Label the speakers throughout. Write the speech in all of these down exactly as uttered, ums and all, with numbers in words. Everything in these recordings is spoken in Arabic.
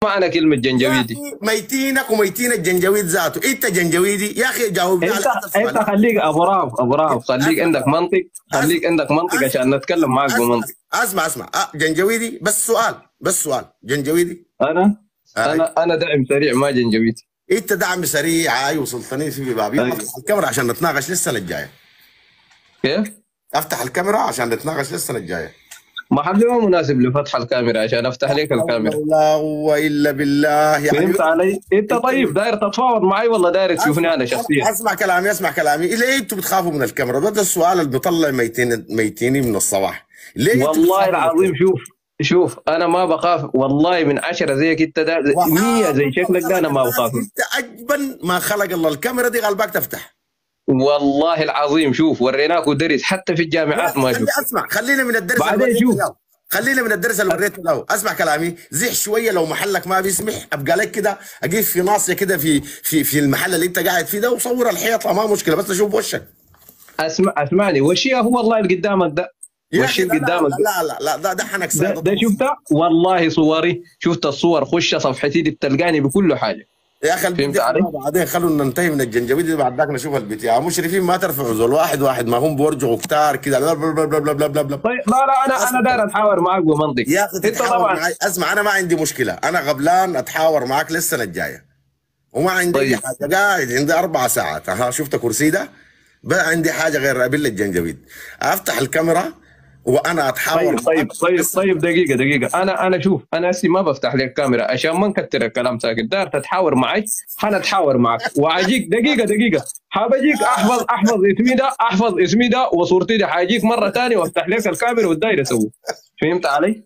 Speaker 1: معنى كلمه
Speaker 2: يا
Speaker 1: جنجويدي؟
Speaker 2: اخي ميتينك وميتين الجنجويد ذاته، انت جنجويدي يا اخي جاوبني على
Speaker 1: انت
Speaker 2: هذا
Speaker 1: انت
Speaker 2: السؤال.
Speaker 1: خليك ابو راف ابو راف خليك
Speaker 2: اسمع
Speaker 1: عندك منطق،
Speaker 2: اسمع
Speaker 1: خليك عندك منطق
Speaker 2: اسمع
Speaker 1: عشان نتكلم معاك
Speaker 2: اسمع
Speaker 1: بمنطق.
Speaker 2: اسمع اسمع أه جنجويدي، بس سؤال بس سؤال جنجويدي.
Speaker 1: انا
Speaker 2: آه.
Speaker 1: انا انا دعم سريع ما جنجويدي.
Speaker 2: انت دعم سريع اي وصلتني في بابي.
Speaker 1: أي.
Speaker 2: افتح الكاميرا عشان نتناقش للسنه الجايه.
Speaker 1: كيف؟
Speaker 2: افتح الكاميرا عشان نتناقش للسنه الجايه.
Speaker 1: محل ما مناسب لفتح الكاميرا عشان افتح لك الكاميرا.
Speaker 2: لا قوه الا بالله يا
Speaker 1: فهمت علي؟ انت طيب داير تتفاوض معي ولا داير تشوفني انا شخصيا؟
Speaker 2: اسمع كلامي اسمع كلامي، ليه انتوا بتخافوا من الكاميرا؟ ده, ده السؤال اللي بيطلع ميتين ميتيني من الصباح. ليه
Speaker 1: والله العظيم شوف شوف انا ما بخاف والله من عشرة زيك انت ده مية زي شكلك ده انا ما بخاف.
Speaker 2: انت اجبن ما خلق الله الكاميرا دي غالباك تفتح.
Speaker 1: والله العظيم شوف وريناكوا درس حتى في الجامعات ما شوف.
Speaker 2: اسمع خلينا من الدرس
Speaker 1: بعدين شوف
Speaker 2: خلينا من الدرس اللي وريته له. اسمع كلامي، زح شويه لو محلك ما بيسمح ابقى لك كده اجيب في ناصيه كده في في في المحل اللي انت قاعد فيه ده وصور الحيطه ما مشكله بس اشوف وشك.
Speaker 1: اسمع اسمعني وشي هو والله اللي قدامك ده وشي اللي قدامك
Speaker 2: لا لا لا لا ده ده حنك
Speaker 1: ده, ده شفتها والله صوري شفت الصور خش صفحتي دي بتلقاني بكل حاجه.
Speaker 2: يا اخي
Speaker 1: فهمت علي؟
Speaker 2: بعدين خلونا ننتهي من الجنجبيل دي بعد ذاك نشوف البيت يا مشرفين. ما ترفعوا زول واحد واحد ما هم بيرجعوا كتار كده بلا بلا بلا بلا بلا بلا.
Speaker 1: طيب لا لا انا انا داير اتحاور معاك بمنطق
Speaker 2: يا اخي
Speaker 1: انت طبعا.
Speaker 2: معي. اسمع انا ما عندي مشكله، انا غبلان اتحاور معاك للسنه الجايه وما عندي
Speaker 1: طيب.
Speaker 2: حاجه، قاعد عندي اربع ساعات ها شفت كرسي ده بقى عندي حاجه غير ابل الجنجبيل افتح الكاميرا وانا اتحاور.
Speaker 1: طيب طيب طيب طيب دقيقه دقيقه انا انا شوف انا هسي ما بفتح لك كاميرا عشان ما نكتر الكلام ساكت. داير تتحاور معي حنتحاور معك واجيك دقيقه دقيقه حبجيك احفظ احفظ اسمي ده احفظ اسمي ده وصورتي دي حاجيك مره ثانيه وافتح لك الكاميرا والدايره اسوي. فهمت علي؟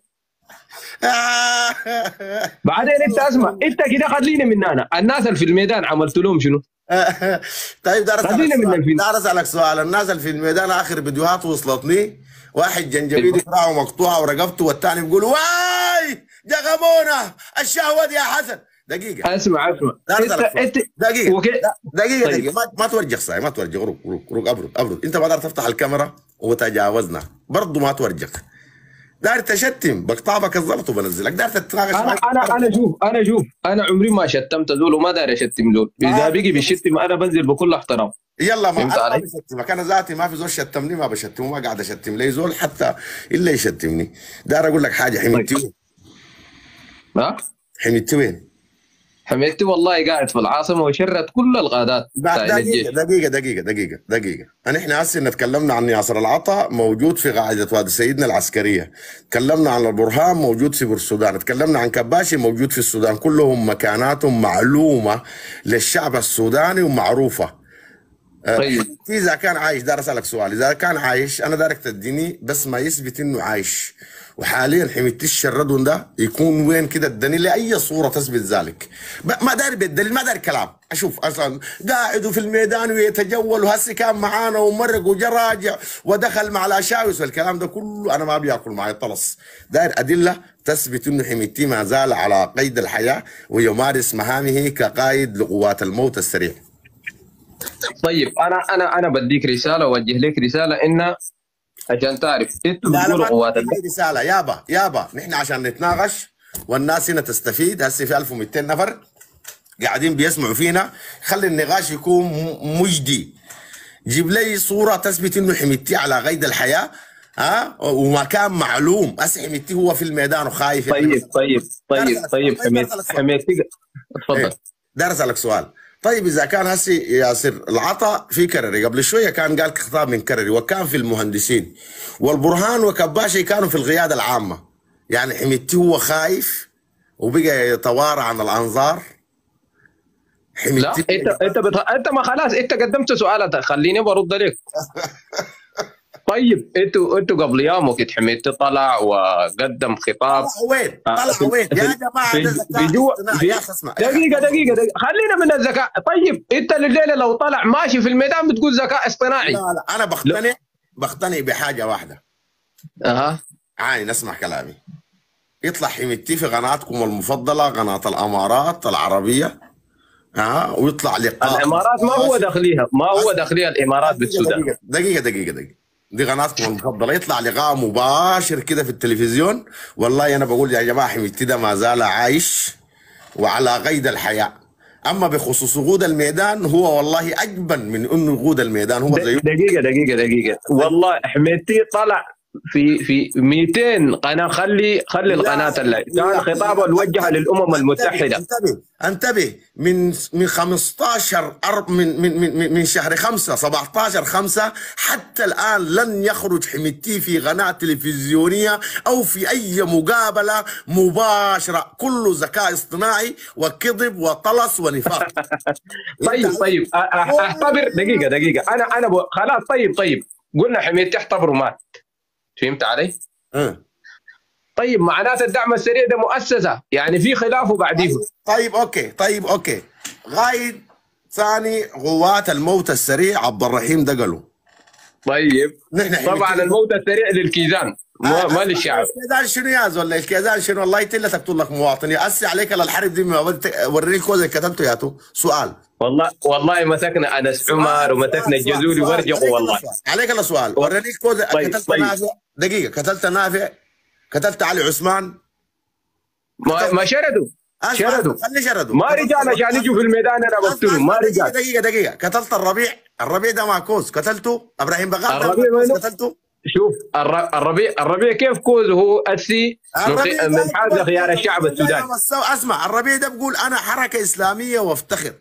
Speaker 1: بعدين انت اسمع انت كده خليني من انا الناس اللي في الميدان عملت لهم شنو؟
Speaker 2: طيب دار
Speaker 1: خلينا من الفيلم.
Speaker 2: دار اسالك سؤال، الناس اللي في الميدان اخر فيديوهات وصلتني واحد جنجبيل دراعه مقطوعه ورقبته والثاني بيقول واي جغمونا الشهوه يا حسن. دقيقه
Speaker 1: اسمع اسمع
Speaker 2: انت انت دقيقه
Speaker 1: وكي...
Speaker 2: دقيقه
Speaker 1: طيب.
Speaker 2: دقيقه ما, ما تورجخ صاي ما تورجخ روق روق روق ابرد ابرد. انت ما دار تفتح الكاميرا وتجاوزنا برضه ما تورجخ. داير تشتم بقطعك الزلط وبنزلك داير تتناقش.
Speaker 1: انا انا انا شوف انا شوف انا عمري ما شتمت زول وما داير اشتم زول. اذا بيجي بيشتم انا بنزل بكل احترام.
Speaker 2: يلا ما انا ما بشتمك انا ذاتي ما في زول شتمني ما بشتمه ما قاعد اشتم لي زول حتى الا يشتمني. داير اقول لك حاجه حميدتي وين؟
Speaker 1: ها؟
Speaker 2: حميدتي وين؟
Speaker 1: حميدتي والله قاعد في العاصمه وشرت كل الغادات.
Speaker 2: دقيقه دقيقه دقيقه دقيقه دقيقه انا احنا هسه تكلمنا عن ياسر العطا موجود في قاعده وادي سيدنا العسكريه، تكلمنا عن البرهان موجود في السودان، تكلمنا عن كباشي موجود في السودان، كلهم مكاناتهم معلومه للشعب السوداني ومعروفه.
Speaker 1: طيب
Speaker 2: اذا كان عايش دار اسالك سؤال، اذا كان عايش انا دارك تديني بس ما يثبت انه عايش وحاليا حميدتي الشردون ده يكون وين كده اداني لي اي صوره تثبت ذلك. ما داري بالدليل ما داري كلام اشوف اصلا قاعد في الميدان ويتجول وهسه كان معانا ومرق وجا راجع ودخل مع الاشاوس والكلام ده كله انا ما بياكل معي طلس. داير ادله تثبت انه حميدتي ما زال على قيد الحياه ويمارس مهامه كقائد لقوات الموت السريع.
Speaker 1: طيب انا انا انا بديك رساله اوجه لك رساله ان عشان تعرف انتوا
Speaker 2: لا
Speaker 1: بتقولوا قوات
Speaker 2: لا رساله يابا يابا نحن عشان نتناقش والناس هنا تستفيد. هسه في ألف ومئتين نفر قاعدين بيسمعوا فينا، خلي النقاش يكون مجدي. جيب لي صوره تثبت انه حميدتي على قيد الحياه ها ومكان معلوم. هسه حميدتي هو في الميدان وخايف.
Speaker 1: طيب طيب طيب طيب حميدتي اتفضل.
Speaker 2: دار اسالك سؤال. طيب اذا كان هسي ياسر العطا في كرري قبل شويه كان قال خطاب من كرري وكان في المهندسين والبرهان وكباشي كانوا في القياده العامه، يعني حميدتي هو خايف وبقى يتوارى عن الانظار.
Speaker 1: حميدتي لا انت انت بت... انت ما خلاص انت قدمت سؤالك خليني برد عليك. طيب انتوا انتوا قبل يوم وقت حميدتي طلع وقدم خطاب.
Speaker 2: طلع وين؟ طلع وين؟ يا جماعه
Speaker 1: في جوا دقيقه دقيقه دقيقه خلينا من الذكاء. طيب انت الليله لو طلع ماشي في الميدان بتقول ذكاء اصطناعي.
Speaker 2: لا لا انا بقتنع بقتنع بحاجه واحده.
Speaker 1: اها
Speaker 2: عاي نسمع كلامي. يطلع حميدتي في قناتكم المفضله قناه الامارات العربيه ها ويطلع لقاء.
Speaker 1: الامارات ما هو داخليها ما هو داخليها الامارات بالسودان.
Speaker 2: دقيقه دقيقه دقيقه, دقيقة. دي قناتكم المفضله يطلع لقاء مباشر كده في التلفزيون. والله انا بقول يا جماعه حميدتي ده ما زال عايش وعلى قيد الحياه. اما بخصوص غود الميدان هو والله اجبن من انه غود الميدان هو زيه.
Speaker 1: دقيقه دقيقه دقيقه والله حميدتي طلع في في مئتين قناه. خلي خلي القناه اللي كان خطابه الوجه للامم المتحده.
Speaker 2: انتبه انتبه من من خمستاشر من من من من شهر خمسة سبعتاشر خمسة حتى الان لن يخرج حميدتي في قناه تلفزيونيه او في اي مقابله مباشره، كله ذكاء اصطناعي وكذب وطلس ونفاق.
Speaker 1: طيب طيب اعتبر دقيقه دقيقه انا انا خلاص. طيب طيب قلنا حميدتي اعتبره مات، فهمت علي؟
Speaker 2: أه.
Speaker 1: طيب معناته الدعم السريع ده مؤسسه، يعني في خلافه بعديه.
Speaker 2: طيب اوكي طيب اوكي غايد ثاني قوات الموت السريع عبد الرحيم دقلو.
Speaker 1: طيب
Speaker 2: نحن
Speaker 1: طبعا الموت السريع للكيزان ما, ما للشعب.
Speaker 2: الكيزان شنو يا زول؟ الكيزان شنو؟ والله تلا تقتل لك مواطن اسي عليك الحرب دي. وريني كوز اللي كتبته ياتو سؤال.
Speaker 1: والله والله مسكنا انس عمر ومسكنا الجزولي وارجعوا والله.
Speaker 2: عليك الله سؤال. وريني كوز
Speaker 1: طيب
Speaker 2: كتلت
Speaker 1: طيب.
Speaker 2: نافع دقيقه، كتلت نافع، كتلت علي عثمان،
Speaker 1: ما, ما شردوا شردوا
Speaker 2: خلي شردوا
Speaker 1: ما رجال عشان يجوا في الميدان انا بقتلهم ما رجال.
Speaker 2: دقيقه دقيقه كتلت الربيع، الربيع ده مع كوز كتلته، ابراهيم بغال
Speaker 1: الربيع وينه؟
Speaker 2: كتلته.
Speaker 1: شوف الربيع الربيع كيف كوز هو اسي من حاز خيار الشعب السوداني.
Speaker 2: اسمع الربيع ده بقول انا حركه اسلاميه وافتخر.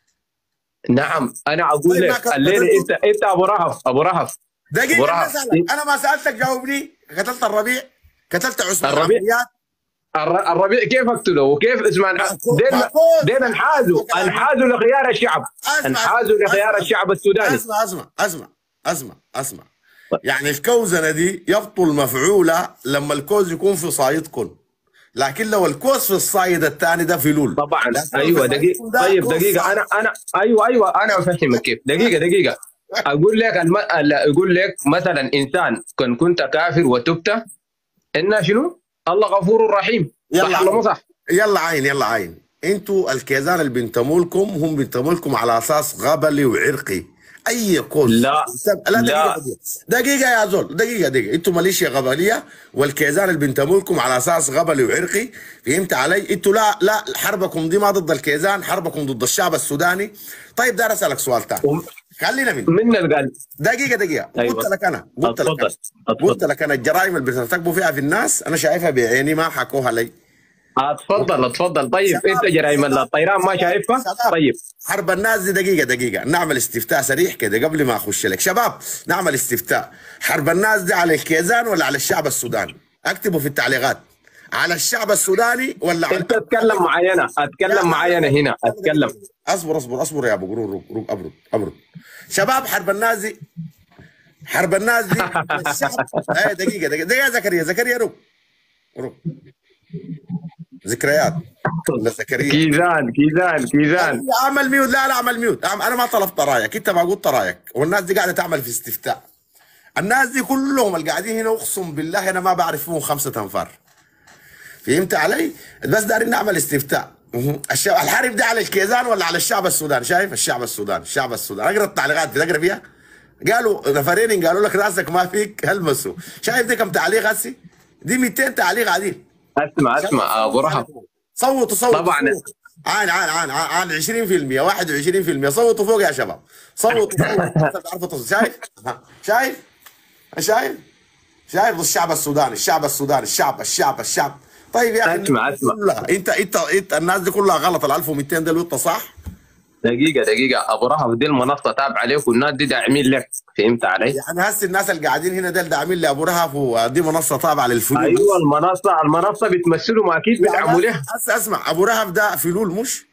Speaker 1: نعم انا اقول لك الليله انت انت ابو رهف ابو رهف
Speaker 2: دقيقه رهف. انا ما سالتك جاوبني. قتلت الربيع، قتلت عثمان
Speaker 1: الربيع الربيع كيف اقتله وكيف اسمع دين دين انحازوا انحازوا لخيار الشعب انحازوا لخيار الشعب السوداني.
Speaker 2: اسمع اسمع اسمع اسمع اسمع يعني الكوزنه دي يبطل مفعوله لما الكوز يكون في صايدكم، لكن لو الكوز في الصايد الثاني ده في لول
Speaker 1: طبعا. ايوه دقيقه طيب دقيقه انا انا ايوه ايوه انا افهمك كيف. دقيقه دقيقه اقول لك الم... اقول لك مثلا انسان كن كنت كافر وتبت ان شنو؟ الله غفور رحيم. صح ولا مو صح؟
Speaker 2: يلا عين يلا عين. انتوا الكيزان اللي بنتموا لكم هم بنتموا لكم على اساس غبلي وعرقي. اي كوز
Speaker 1: لا
Speaker 2: لا دقيقه دقيقه يا زول دقيقه دقيقه انتوا ماليشيا غبليه والكيزان اللي بنتموا لكم على اساس غبلي وعرقي، فهمت علي؟ انتوا لا لا حربكم دي ما ضد الكيزان، حربكم ضد الشعب السوداني. طيب دار اسالك سؤال ثاني. خلينا من
Speaker 1: من القلب.
Speaker 2: دقيقه دقيقه
Speaker 1: أيوة.
Speaker 2: قلت لك انا قلت لك أنا. قلت لك انا الجرائم اللي بترتكبوا فيها في الناس انا شايفها بعيني ما حكوها لي.
Speaker 1: اتفضل اتفضل. طيب انت جرائم الطيران ما شايفها؟ طيب
Speaker 2: حرب الناس دي دقيقه دقيقه نعمل استفتاء سريع كده قبل ما اخش لك. شباب نعمل استفتاء، حرب الناس دي على الكيزان ولا على الشعب السوداني؟ اكتبوا في التعليقات على الشعب السوداني ولا على
Speaker 1: انت اتكلم معي انا اتكلم معي انا هنا اتكلم.
Speaker 2: اصبر اصبر اصبر يا ابو قرور روق ابرد ابرد. شباب حرب الناس دي حرب الناس دي الشعب. ايه دقيقه دقيقه دقيقه زكريا زكريا روق روق ذكريات ولا زكريا
Speaker 1: كيزان كيزان كيزان.
Speaker 2: اعمل ميوت. لا لا اعمل ميوت. انا ما طلبت رايك، انت ما قلت رايك، والناس دي قاعده تعمل في استفتاء. الناس دي كلهم اللي قاعدين هنا اقسم بالله انا ما بعرف فيهم خمسه انفار، فهمت علي؟ بس دارين نعمل استفتاء. الشعب الحرب ده على الكيزان ولا على الشعب السوداني؟ شايف الشعب السوداني الشعب السوداني. اقرا التعليقات تقرا فيها. قالوا نفرين قالوا لك راسك ما فيك هلمسوا. شايف دي كم تعليق هسي؟ دي مئتين تعليق قاعدين.
Speaker 1: اسمع اسمع ابو رهف
Speaker 2: صوتوا صوتوا
Speaker 1: طبعا.
Speaker 2: عان عان عان عان عشرين بالمئة واحد وعشرين بالمئة صوتوا فوق يا شباب. صوتوا صوتوا. شايف شايف شايف شايف الشعب السوداني الشعب السوداني الشعب الشعب الشعب. طيب يا اخي
Speaker 1: اسمع اسمع
Speaker 2: انت انت انت الناس دي كلها غلط. ال ألف ومئتين دول انت صح؟
Speaker 1: دقيقة دقيقة أبو رهف دي المنصة تابعة لك والناس دي داعمين لك، فهمت علي؟
Speaker 2: يعني هسه الناس اللي قاعدين هنا دول داعمين لأبو رهف ودي منصة تابعة للفلول.
Speaker 1: أيوه المنصة المنصة بتمثلوا ما أكيد بيدعموا له.
Speaker 2: هسه اسمع أبو رهف ده فلول مش؟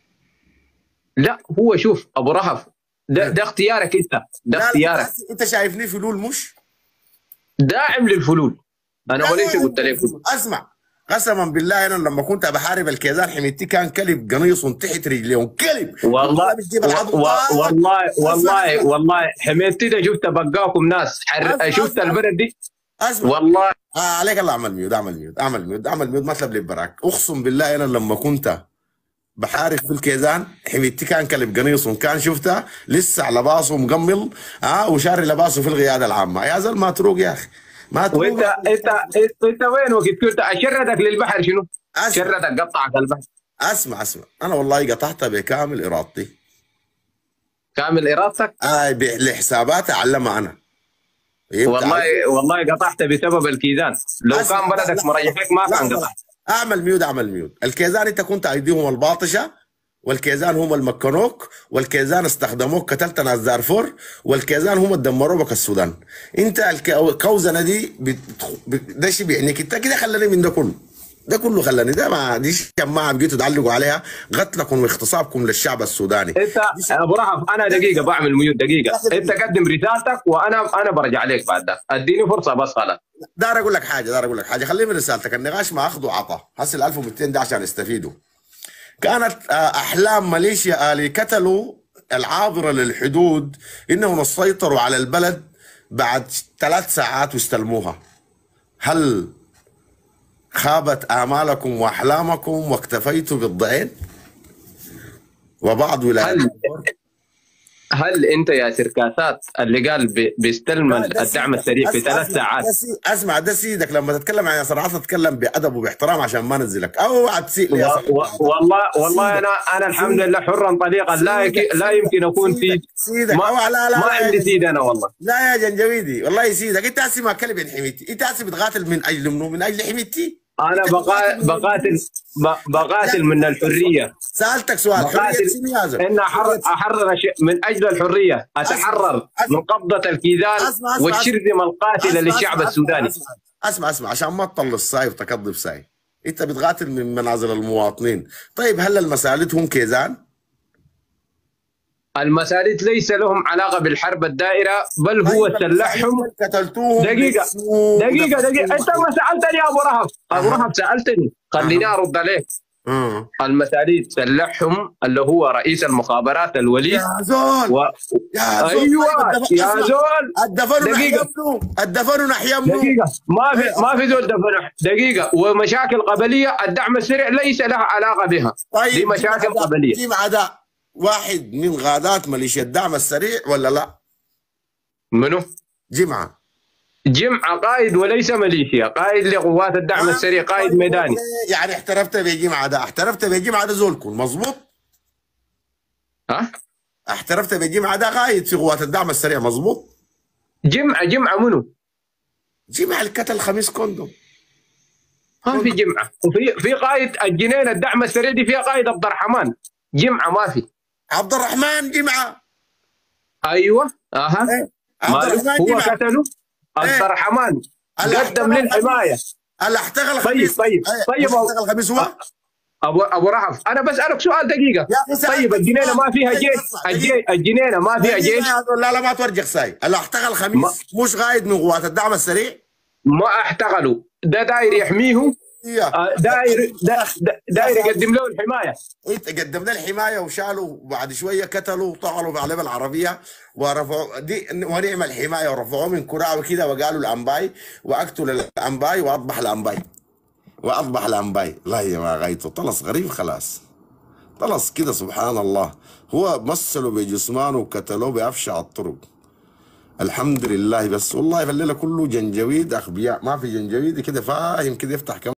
Speaker 1: لا هو شوف أبو رهف ده ده اختيارك أنت، ده اختيارك.
Speaker 2: أنت شايفني فلول مش؟
Speaker 1: داعم للفلول. أنا وليس قلت لك.
Speaker 2: اسمع قسما بالله انا لما كنت بحارب الكيزان حميدتي كان كلب قنيص تحت رجليهم كلب
Speaker 1: والله والله والله والله حميدتي ده شفت بقاكم ناس حر... شفت البلد دي
Speaker 2: اسمع
Speaker 1: والله
Speaker 2: آه عليك الله. اعمل ميود اعمل ميود اعمل ميود اعمل ميود ما تلب لي براك. اقسم بالله انا لما كنت بحارب في الكيزان حميدتي كان كلب قنيص كان شفتها لسه على لباسه مقمل اه وشاري لباسه في القياده العامه. يا زلمه ما تروق يا اخي ما تروق.
Speaker 1: وانت انت انت وين وقت كنت اشردك للبحر شنو؟ شردك قطعك البحر.
Speaker 2: اسمع اسمع، انا والله قطعتها بكامل ارادتي.
Speaker 1: كامل ارادتك؟
Speaker 2: آه لحساباتي اعلمها انا.
Speaker 1: والله والله قطعت بسبب الكيزان، لو كان بلدك مريحك ما كان قطعت.
Speaker 2: اعمل ميود اعمل ميود. الكيزان انت كنت ايديهم الباطشه، والكيزان هم اللي مكنوك، والكيزان استخدموك قتلت ناس دارفور، والكيزان هم اللي دمروا بك السودان. انت الكوزنه دي بت... بت... ده شيء بيعنيك انت كده. خلاني من ده كله، ده كله خلاني ده ما ديش جماعه بقيتوا تعلقوا عليها قتلكم واغتصابكم للشعب السوداني.
Speaker 1: انت ابو رهف انا دقيقه بعمل ميوت دقيقه، انت قدم رسالتك وانا انا برجع عليك بعد ده، اديني فرصه بس خلاص.
Speaker 2: دار اقول لك حاجه دار اقول لك حاجه خليني من رسالتك. النقاش ما اخذ وعطى، هسه ال ألف ومئتين ده عشان يستفيدوا. كانت احلام ماليشيا اللي قتلوا العابره للحدود انهم سيطروا على البلد بعد ثلاث ساعات واستلموها. هل خابت آمالكم وأحلامكم واكتفيتوا بالضعين وبعض ولايات؟
Speaker 1: هل, هل أنت يا سركاسات اللي قال بيستلم الدعم السريع في ثلاث ساعات؟
Speaker 2: اسمع ده سيدك لما تتكلم عن ياسر عرفة تتكلم بأدب وباحترام عشان ما ننزلك أو تسيء لي.
Speaker 1: والله والله أنا أنا الحمد لله حرا طليقا، لا لا يمكن أكون في
Speaker 2: سيدك
Speaker 1: ما,
Speaker 2: لا لا
Speaker 1: ما عندي سيد أنا والله.
Speaker 2: لا يا جنجويدي والله سيدك أنت هسي ما كلب عن حميتي، أنت هسي بتقاتل من أجل منو؟ من أجل حميتي.
Speaker 1: أنا بقاتل بقاتل بقاتل من الحرية.
Speaker 2: سألتك سؤال، حرية شنو؟
Speaker 1: إن أحرر أحرر من أجل الحرية، أتحرر من قبضة الكيزان والشرذمة القاتلة للشعب السوداني.
Speaker 2: أسمع أسمع عشان ما تطل الصاي وتكذب صاي، أنت بتقاتل من منازل المواطنين. طيب هل المساليد هم كيزان؟
Speaker 1: المساليد ليس لهم علاقة بالحرب الدائرة، بل هو سلحهم.
Speaker 2: قتلتوهم
Speaker 1: دقيقة دقيقة دقيقة أنت ما سألتني يا أبو رهف، أبو رهف سألتني خليني أرد عليك.
Speaker 2: أه.
Speaker 1: المساليد سلحهم اللي هو رئيس المخابرات الوليد
Speaker 2: يا زول و...
Speaker 1: يا زول أيوة يا زول
Speaker 2: الدفن
Speaker 1: دقيقة
Speaker 2: الدفن نحيا
Speaker 1: دقيقة ما في ما في زول دفن دقيقة. ومشاكل قبلية الدعم السريع ليس لها علاقة بها.
Speaker 2: طيب
Speaker 1: دي مشاكل قبلية.
Speaker 2: في عداء واحد من غادات ميليشيا الدعم السريع ولا لا؟
Speaker 1: منو؟
Speaker 2: جمعة.
Speaker 1: جمعة قائد وليس ميليشيا، قائد لقوات الدعم آه السريع، قائد ميداني.
Speaker 2: يعني احترفت بجمعة ده، احترفت بجمعة ده زولكم مظبوط؟
Speaker 1: ها؟
Speaker 2: احترفت بجمعة ده قائد في قوات الدعم السريع مظبوط؟
Speaker 1: جمعة جمعة منو؟
Speaker 2: جمعة الكتل خميس كوندوم.
Speaker 1: ما في جمعة، وفي في قائد الجنين الدعم السريع دي فيها قائد عبد الرحمن. جمعة ما في.
Speaker 2: عبد الرحمن جمعة.
Speaker 1: ايوه اها
Speaker 2: ايه؟ عبد الرحمن
Speaker 1: هو
Speaker 2: جمعة.
Speaker 1: قتله عبد
Speaker 2: ايه؟
Speaker 1: الرحمن قدم للحماية.
Speaker 2: اللي احتغل الخميس.
Speaker 1: طيب طيب
Speaker 2: ايه؟
Speaker 1: طيب
Speaker 2: احتغل الخميس هو؟
Speaker 1: ابو ابو رهف انا بسألك سؤال دقيقة. طيب الجنينة ما فيها جيش، الجي... الجنينة ما فيها جيش.
Speaker 2: لا لا ما تورجك ساي، اللي احتغل الخميس ما... مش قايد من قوات الدعم السريع؟
Speaker 1: ما احتغلوا، ده داير يحميهم. داير داير يقدم له الحمايه.
Speaker 2: انت قدم له الحمايه وشالوا وبعد شويه قتلوا وطعنوا عليه بالعربيه ورفعوا دي ونعم الحمايه ورفعوه من كراع وكذا وقالوا الانباي واقتل الانباي واطبح الانباي واطبح الانباي. لا يا ما غايته طلس غريب خلاص طلس كده سبحان الله. هو مثلوا بجسمانه وقتلوه بافشع الطرق. الحمد لله. بس والله في الليله كله جنجويد اخبياء، ما في جنجويد كده فاهم كده يفتح كم